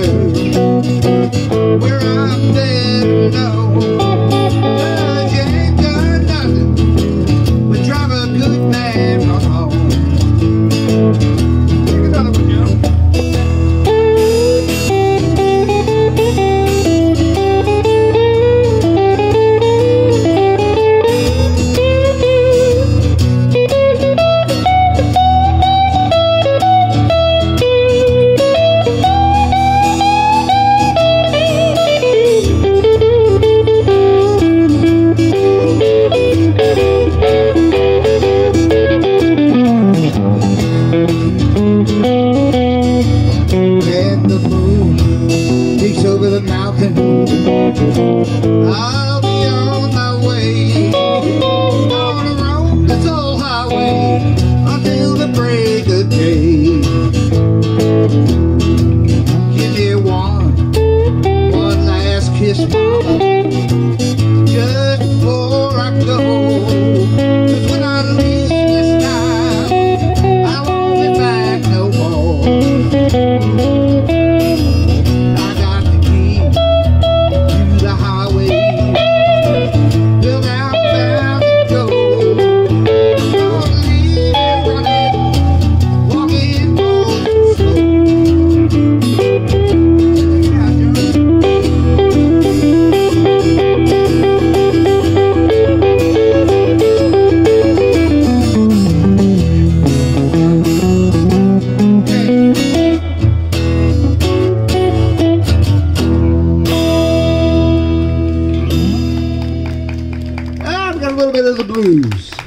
where I'm dead low. 'Cause you ain't done nothing but drive a good man wrong. Take another one, Joe. And the moon peeks over the mountain, I'll be on my way, gonna roam this old highway until the break of day. Give me one last kiss, mama, just before I go. 'Cause when I leave this time, I won't be back no more. I got the key to the highway, built out bound to go. I'm gonna leave it running, walking on slow. Yeah, I've got a little bit of the blues.